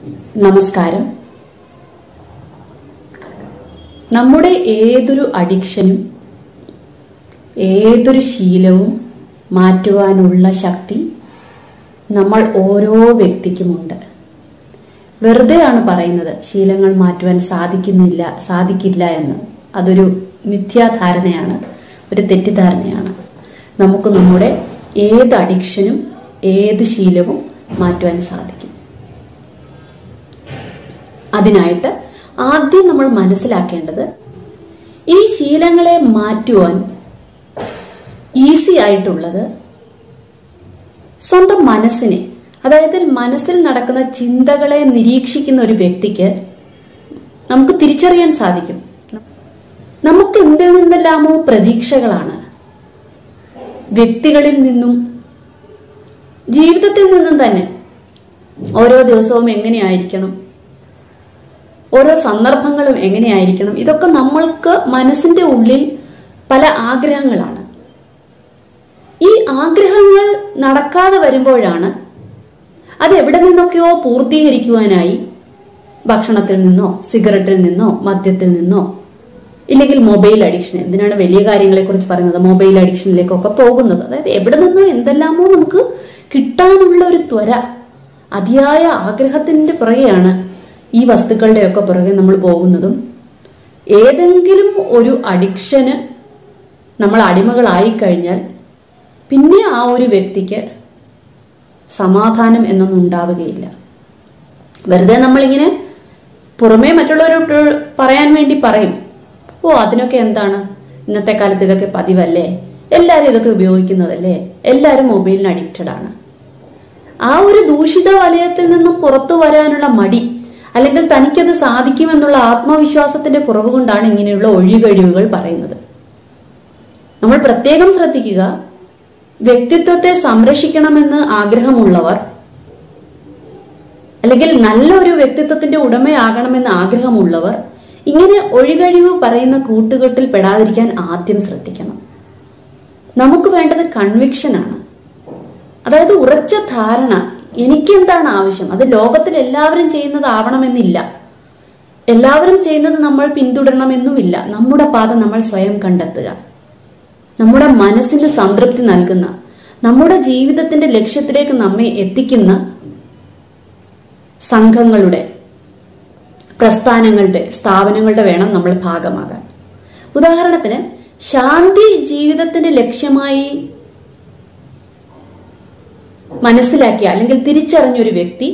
നമസ്കാരം. നമ്മുടെ ഏതൊരു അഡിക്ഷനും ഏതൊരു ശീലവും മാറ്റുവാനുള്ള ശക്തി നമ്മൾ ഓരോ വ്യക്തിക്കുമുണ്ട്. വെറുതെയാണ് പറയുന്നത് ശീലങ്ങൾ മാറ്റുവാൻ സാധിക്കില്ല എന്ന്. അതൊരു മിഥ്യാധാരണയാണ്, ഒരു തെറ്റിദ്ധാരണയാണ്. നമുക്ക് നമ്മുടെ ഏത് അഡിക്ഷനും ഏത് ശീലവും മാറ്റുവാൻ സാധിക്കും. അതിനായിട്ട് ആദ്യം നമ്മൾ മനസ്സിലാക്കേണ്ടത്, ഈ ശീലങ്ങളെ മാറ്റുവാൻ ഈസി ആയിട്ടുള്ളത് സ്വന്തം മനസ്സിനെ, അതായത് മനസ്സിൽ നടക്കുന്ന ചിന്തകളെ നിരീക്ഷിക്കുന്ന ഒരു വ്യക്തിക്ക് നമുക്ക് തിരിച്ചറിയാൻ സാധിക്കും. നമുക്ക് എന്തിൽ നിന്നെല്ലാമോ പ്രതീക്ഷകളാണ്, വ്യക്തികളിൽ നിന്നും ജീവിതത്തിൽ നിന്നും തന്നെ. ഓരോ ദിവസവും എങ്ങനെയായിരിക്കണം, ഓരോ സന്ദർഭങ്ങളും എങ്ങനെയായിരിക്കണം, ഇതൊക്കെ നമ്മൾക്ക് മനസ്സിന്റെ ഉള്ളിൽ പല ആഗ്രഹങ്ങളാണ്. ഈ ആഗ്രഹങ്ങൾ നടക്കാതെ വരുമ്പോഴാണ് അത് എവിടെ നിന്നൊക്കെയോ പൂർത്തീകരിക്കുവാനായി ഭക്ഷണത്തിൽ നിന്നോ സിഗരറ്റിൽ നിന്നോ മദ്യത്തിൽ നിന്നോ ഇല്ലെങ്കിൽ മൊബൈൽ അഡിക്ഷൻ, എന്തിനാണ് വലിയ കാര്യങ്ങളെ കുറിച്ച് പറയുന്നത്, മൊബൈൽ അഡിക്ഷനിലേക്കൊക്കെ പോകുന്നത്. അതായത് എവിടെ നിന്നോ എന്തെല്ലാമോ നമുക്ക് കിട്ടാനുള്ള ഒരു ത്വര, അതിയായ ആഗ്രഹത്തിന്റെ പുറകെയാണ് ഈ വസ്തുക്കളുടെയൊക്കെ പുറകെ നമ്മൾ പോകുന്നതും. ഏതെങ്കിലും ഒരു അഡിക്ഷന് നമ്മൾ അടിമകളായി കഴിഞ്ഞാൽ പിന്നെ ആ ഒരു വ്യക്തിക്ക് സമാധാനം എന്നൊന്നും ഉണ്ടാവുകയില്ല. വെറുതെ നമ്മളിങ്ങനെ പുറമേ മറ്റുള്ളവരോട് പറയാൻ വേണ്ടി പറയും, ഓ അതിനൊക്കെ എന്താണ്, ഇന്നത്തെ കാലത്ത് ഇതൊക്കെ പതിവല്ലേ, എല്ലാവരും ഇതൊക്കെ ഉപയോഗിക്കുന്നതല്ലേ, എല്ലാവരും മൊബൈലിന് അഡിക്റ്റഡ് ആണ്. ആ ഒരു ദൂഷിത വലയത്തിൽ നിന്നും പുറത്തു വരാനുള്ള മടി, അല്ലെങ്കിൽ തനിക്കത് സാധിക്കുമെന്നുള്ള ആത്മവിശ്വാസത്തിന്റെ കുറവ് കൊണ്ടാണ് ഇങ്ങനെയുള്ള ഒഴികഴിവുകൾ പറയുന്നത്. നമ്മൾ പ്രത്യേകം ശ്രദ്ധിക്കുക, വ്യക്തിത്വത്തെ സംരക്ഷിക്കണമെന്ന് ആഗ്രഹമുള്ളവർ, അല്ലെങ്കിൽ നല്ലൊരു വ്യക്തിത്വത്തിന്റെ ഉടമയാകണമെന്ന് ആഗ്രഹമുള്ളവർ ഇങ്ങനെ ഒഴികഴിവ് പറയുന്ന കൂട്ടുകെട്ടിൽ പെടാതിരിക്കാൻ ആദ്യം ശ്രദ്ധിക്കണം. നമുക്ക് വേണ്ടത് കൺവിക്ഷനാണ്, അതായത് ഉറച്ച ധാരണ. എനിക്കെന്താണ് ആവശ്യം, അത് ലോകത്തിൽ എല്ലാവരും ചെയ്യുന്നത് ആവണമെന്നില്ല, എല്ലാവരും ചെയ്യുന്നത് നമ്മൾ പിന്തുടരണമെന്നുമില്ല. നമ്മുടെ പാത നമ്മൾ സ്വയം കണ്ടെത്തുക, നമ്മുടെ മനസ്സിന് സംതൃപ്തി നൽകുന്ന, നമ്മുടെ ജീവിതത്തിന്റെ ലക്ഷ്യത്തിലേക്ക് നമ്മെ എത്തിക്കുന്ന സംഘങ്ങളുടെ, പ്രസ്ഥാനങ്ങളുടെ, സ്ഥാപനങ്ങളുടെ വേണം നമ്മൾ ഭാഗമാകാൻ. ഉദാഹരണത്തിന്, ശാന്തി ജീവിതത്തിന്റെ ലക്ഷ്യമായി മനസ്സിലാക്കിയ അല്ലെങ്കിൽ തിരിച്ചറിഞ്ഞൊരു വ്യക്തി,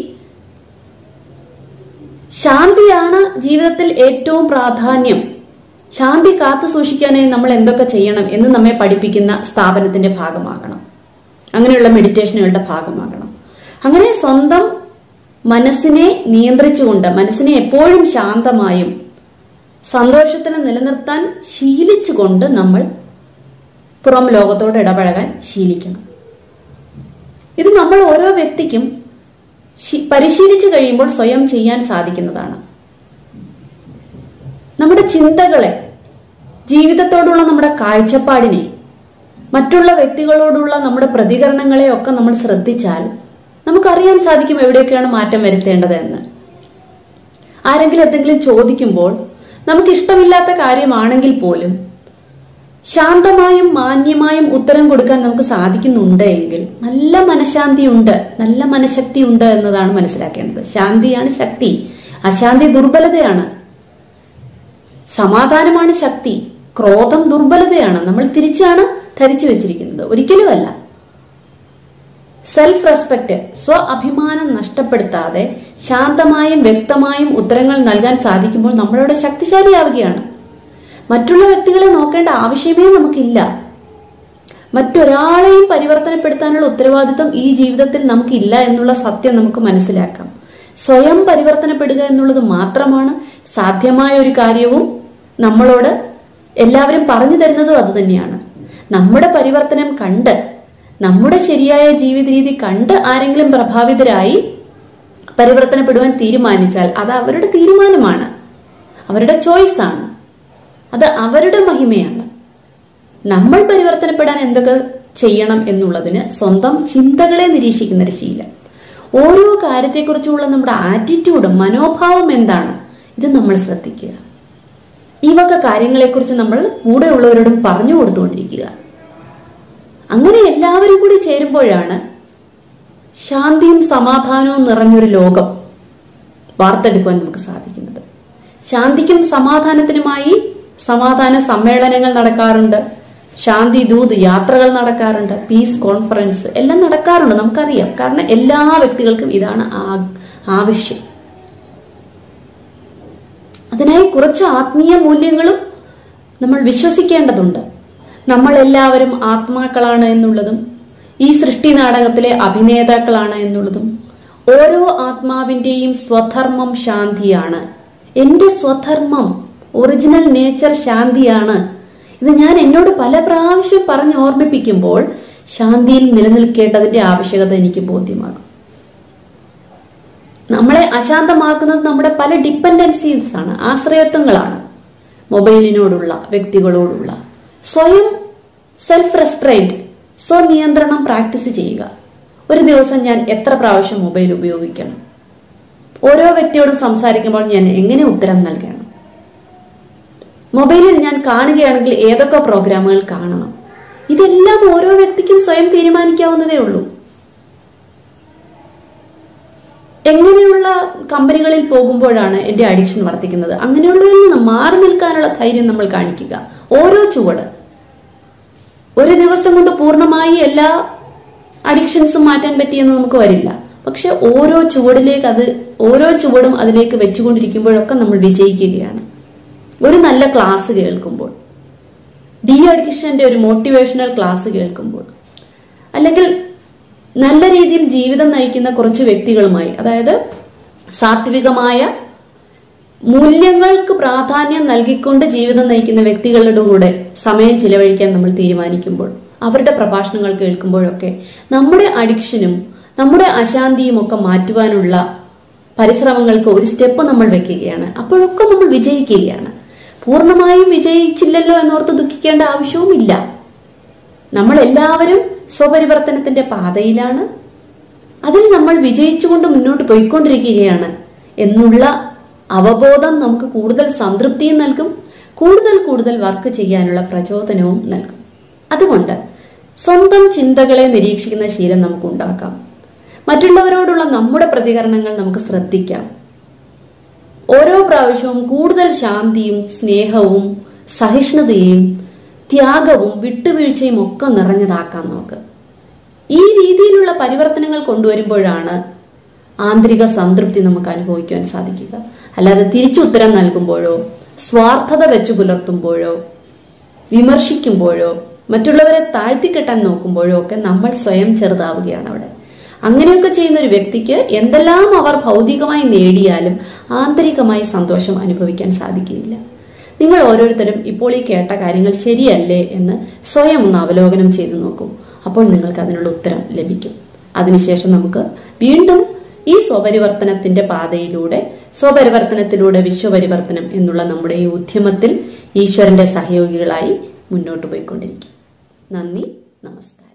ശാന്തിയാണ് ജീവിതത്തിൽ ഏറ്റവും പ്രാധാന്യം, ശാന്തി കാത്തു സൂക്ഷിക്കാനായി നമ്മൾ എന്തൊക്കെ ചെയ്യണം എന്ന് നമ്മെ പഠിപ്പിക്കുന്ന സ്ഥാപനത്തിന്റെ ഭാഗമാകണം, അങ്ങനെയുള്ള മെഡിറ്റേഷനുകളുടെ ഭാഗമാകണം. അങ്ങനെ സ്വന്തം മനസ്സിനെ നിയന്ത്രിച്ചുകൊണ്ട്, മനസ്സിനെ എപ്പോഴും ശാന്തമായും സന്തോഷത്തിന് നിലനിർത്താൻ ശീലിച്ചുകൊണ്ട് നമ്മൾ പുറം ലോകത്തോട് ഇടപഴകാൻ ശീലിക്കണം. ഇത് നമ്മൾ ഓരോ വ്യക്തിക്കും പരിശീലിച്ചു കഴിയുമ്പോൾ സ്വയം ചെയ്യാൻ സാധിക്കുന്നതാണ്. നമ്മുടെ ചിന്തകളെ, ജീവിതത്തോടുള്ള നമ്മുടെ കാഴ്ചപ്പാടിനെ, മറ്റുള്ള വ്യക്തികളോടുള്ള നമ്മുടെ പ്രതികരണങ്ങളെ ഒക്കെ നമ്മൾ ശ്രദ്ധിച്ചാൽ നമുക്കറിയാൻ സാധിക്കും എവിടെയൊക്കെയാണ് മാറ്റം വരുത്തേണ്ടത് എന്ന്. ആരെങ്കിലും എന്തെങ്കിലും ചോദിക്കുമ്പോൾ നമുക്ക് ഇഷ്ടമില്ലാത്ത കാര്യമാണെങ്കിൽ പോലും ശാന്തമായും മാന്യമായും ഉത്തരം കൊടുക്കാൻ നമുക്ക് സാധിക്കുന്നുണ്ട് എങ്കിൽ നല്ല മനഃശാന്തി ഉണ്ട്, നല്ല മനഃശക്തി ഉണ്ട് എന്നതാണ് മനസ്സിലാക്കേണ്ടത്. ശാന്തിയാണ് ശക്തി, അശാന്തി ദുർബലതയാണ്. സമാധാനമാണ് ശക്തി, ക്രോധം ദുർബലതയാണ്. നമ്മൾ തിരിച്ചാണ് ധരിച്ചു വെച്ചിരിക്കുന്നത്, ഒരിക്കലുമല്ല. സെൽഫ് റെസ്പെക്ട്, സ്വ അഭിമാനം നഷ്ടപ്പെടുത്താതെ ശാന്തമായും വ്യക്തമായും ഉത്തരങ്ങൾ നൽകാൻ സാധിക്കുമ്പോൾ നമ്മളവിടെ ശക്തിശാലിയാവുകയാണ്. മറ്റുള്ള വ്യക്തികളെ നോക്കേണ്ട ആവശ്യമേ നമുക്കില്ല. മറ്റൊരാളെയും പരിവർത്തനപ്പെടുത്താനുള്ള ഉത്തരവാദിത്വം ഈ ജീവിതത്തിൽ നമുക്കില്ല എന്നുള്ള സത്യം നമുക്ക് മനസ്സിലാക്കാം. സ്വയം പരിവർത്തനപ്പെടുക എന്നുള്ളത് മാത്രമാണ് സാധ്യമായ ഒരു കാര്യവും നമ്മളോട് എല്ലാവരും പറഞ്ഞു തരുന്നതും അത് തന്നെയാണ്. നമ്മുടെ പരിവർത്തനം കണ്ട്, നമ്മുടെ ശരിയായ ജീവിത രീതി കണ്ട് ആരെങ്കിലും പ്രഭാവിതരായി പരിവർത്തനപ്പെടുവാൻ തീരുമാനിച്ചാൽ അത് അവരുടെ തീരുമാനമാണ്, അവരുടെ ചോയ്സ് ആണ്, അത് അവരുടെ മഹിമയാണ്. നമ്മൾ പരിവർത്തനപ്പെടാൻ എന്തൊക്കെ ചെയ്യണം എന്നുള്ളതിന് സ്വന്തം ചിന്തകളെ നിരീക്ഷിക്കുന്ന ഒരു ശീലം. ഓരോ കാര്യത്തെക്കുറിച്ചുള്ള നമ്മുടെ ആറ്റിറ്റ്യൂഡ്, മനോഭാവം എന്താണ്, ഇത് നമ്മൾ ശ്രദ്ധിക്കുക. ഈ വക കാര്യങ്ങളെക്കുറിച്ച് നമ്മൾ കൂടെയുള്ളവരോടും പറഞ്ഞു കൊടുത്തുകൊണ്ടിരിക്കുക. അങ്ങനെ എല്ലാവരും കൂടി ചേരുമ്പോഴാണ് ശാന്തിയും സമാധാനവും നിറഞ്ഞൊരു ലോകം വാർത്തെടുക്കുവാൻ നമുക്ക് സാധിക്കുന്നത്. ശാന്തിക്കും സമാധാനത്തിനുമായി സമാധാന സമ്മേളനങ്ങൾ നടക്കാറുണ്ട്, ശാന്തി ദൂത് യാത്രകൾ നടക്കാറുണ്ട്, പീസ് കോൺഫറൻസ് എല്ലാം നടക്കാറുണ്ട്. നമുക്കറിയാം. കാരണം എല്ലാ വ്യക്തികൾക്കും ഇതാണ് ആവശ്യം. അതിനായി കുറച്ച് ആത്മീയ മൂല്യങ്ങളും നമ്മൾ വിശ്വസിക്കേണ്ടതുണ്ട്. നമ്മൾ എല്ലാവരും ആത്മാക്കളാണ് എന്നുള്ളതും ഈ സൃഷ്ടി നാടകത്തിലെ അഭിനേതാക്കളാണ് എന്നുള്ളതും, ഓരോ ആത്മാവിന്റെയും സ്വധർമ്മം ശാന്തിയാണ്. എന്റെ സ്വധർമ്മം, ഒറിജിനൽ നേച്ചർ ശാന്തിയാണ്. ഇത് ഞാൻ എന്നോട് പല പ്രാവശ്യം പറഞ്ഞ് ഓർമ്മിപ്പിക്കുമ്പോൾ ശാന്തിയിൽ നിലനിൽക്കേണ്ടതിന്റെ ആവശ്യകത എനിക്ക് ബോധ്യമാകും. നമ്മളെ അശാന്തമാക്കുന്നത് നമ്മുടെ പല ഡിപ്പെൻഡൻസീസ് ആണ്, ആശ്രയത്വങ്ങളാണ്. മൊബൈലിനോടുള്ള, വ്യക്തികളോടുള്ള. സ്വയം സെൽഫ് റെസ്ട്രെയിന്റ്, സ്വനിയന്ത്രണം പ്രാക്ടീസ് ചെയ്യുക. ഒരു ദിവസം ഞാൻ എത്ര പ്രാവശ്യം മൊബൈൽ ഉപയോഗിക്കണം? ഓരോ വ്യക്തിയോടും സംസാരിക്കുമ്പോൾ ഞാൻ എങ്ങനെ ഉത്തരം നൽകണം? മൊബൈലിൽ ഞാൻ കാണുകയാണെങ്കിൽ ഏതൊക്കെ പ്രോഗ്രാമുകൾ കാണണം? ഇതെല്ലാം ഓരോ വ്യക്തിക്കും സ്വയം തീരുമാനിക്കാവുന്നതേ ഉള്ളൂ. എങ്ങനെയുള്ള കമ്പനികളിൽ പോകുമ്പോഴാണ് എന്റെ അഡിക്ഷൻ വർദ്ധിക്കുന്നത്? അങ്ങനെയുള്ളതിൽ നിന്ന് മാറി നിൽക്കാനുള്ള ധൈര്യം നമ്മൾ കാണിക്കുക. ഓരോ ചുവട്, ഒരു ദിവസം കൊണ്ട് പൂർണ്ണമായി എല്ലാ അഡിക്ഷൻസും മാറ്റാൻ പറ്റിയെന്ന് നമുക്ക് വരില്ല. പക്ഷെ ഓരോ ചുവടും അതിലേക്ക് വെച്ചുകൊണ്ടിരിക്കുമ്പോഴൊക്കെ നമ്മൾ വിജയിക്കുകയാണ്. ഒരു നല്ല ക്ലാസ് കേൾക്കുമ്പോൾ, ഡി അഡിക്ഷന്റെ ഒരു മോട്ടിവേഷണൽ ക്ലാസ് കേൾക്കുമ്പോൾ, അല്ലെങ്കിൽ നല്ല രീതിയിൽ ജീവിതം നയിക്കുന്ന കുറച്ച് വ്യക്തികളുമായി, അതായത് സാത്വികമായ മൂല്യങ്ങൾക്ക് പ്രാധാന്യം നൽകിക്കൊണ്ട് ജീവിതം നയിക്കുന്ന വ്യക്തികളുടെ കൂടെ സമയം ചിലവഴിക്കാൻ നമ്മൾ തീരുമാനിക്കുമ്പോൾ, അവരുടെ പ്രഭാഷണങ്ങൾ കേൾക്കുമ്പോഴൊക്കെ നമ്മുടെ അഡിക്ഷനും നമ്മുടെ അശാന്തിയും ഒക്കെ മാറ്റുവാനുള്ള പരിശ്രമങ്ങൾക്ക് ഒരു സ്റ്റെപ്പ് നമ്മൾ വെക്കുകയാണ്. അപ്പോഴൊക്കെ നമ്മൾ വിജയിക്കുകയാണ്. പൂർണ്ണമായും വിജയിച്ചില്ലല്ലോ എന്നോർത്ത് ദുഃഖിക്കേണ്ട ആവശ്യവുമില്ല. നമ്മൾ എല്ലാവരും സ്വപരിവർത്തനത്തിന്റെ പാതയിലാണ്. അതിൽ നമ്മൾ വിജയിച്ചുകൊണ്ട് മുന്നോട്ട് പോയിക്കൊണ്ടിരിക്കുകയാണ് എന്നുള്ള അവബോധം നമുക്ക് കൂടുതൽ സംതൃപ്തിയും നൽകും, കൂടുതൽ വർക്ക് ചെയ്യാനുള്ള പ്രചോദനവും നൽകും. അതുകൊണ്ട് സ്വന്തം ചിന്തകളെ നിരീക്ഷിക്കുന്ന ശീലം നമുക്ക് ഉണ്ടാക്കാം. മറ്റുള്ളവരോടുള്ള നമ്മുടെ പ്രതികരണങ്ങൾ നമുക്ക് ശ്രദ്ധിക്കാം. ഓരോ പ്രാവശ്യവും കൂടുതൽ ശാന്തിയും സ്നേഹവും സഹിഷ്ണുതയും ത്യാഗവും വിട്ടുവീഴ്ചയും ഒക്കെ നിറഞ്ഞതാക്കാം നമുക്ക്. ഈ രീതിയിലുള്ള പരിവർത്തനങ്ങൾ കൊണ്ടുവരുമ്പോഴാണ് ആന്തരിക സംതൃപ്തി നമുക്ക് അനുഭവിക്കാൻ സാധിക്കുക. അല്ലാതെ തിരിച്ചുത്തരം നൽകുമ്പോഴോ, സ്വാർത്ഥത വെച്ചു പുലർത്തുമ്പോഴോ, വിമർശിക്കുമ്പോഴോ, മറ്റുള്ളവരെ താഴ്ത്തിക്കെട്ടാൻ നോക്കുമ്പോഴോ ഒക്കെ നമ്മൾ സ്വയം ചെറുതാവുകയാണ് അവിടെ. അങ്ങനെയൊക്കെ ചെയ്യുന്ന ഒരു വ്യക്തിക്ക് എന്തെല്ലാം അവർ ഭൗതികമായി നേടിയാലും ആന്തരികമായി സന്തോഷം അനുഭവിക്കാൻ സാധിക്കുകയില്ല. നിങ്ങൾ ഓരോരുത്തരും ഇപ്പോൾ ഈ കേട്ട കാര്യങ്ങൾ ശരിയല്ലേ എന്ന് സ്വയം ഒന്ന് അവലോകനം ചെയ്തു നോക്കൂ. അപ്പോൾ നിങ്ങൾക്ക് അതിനുള്ള ഉത്തരം ലഭിക്കും. അതിനുശേഷം നമുക്ക് വീണ്ടും ഈ സ്വപരിവർത്തനത്തിന്റെ പാതയിലൂടെ, സ്വപരിവർത്തനത്തിലൂടെ വിശ്വപരിവർത്തനം എന്നുള്ള നമ്മുടെ ഈ ഉദ്യമത്തിൽ ഈശ്വരന്റെ സഹയോഗികളായി മുന്നോട്ട് പോയിക്കൊണ്ടിരിക്കും. നന്ദി, നമസ്കാരം.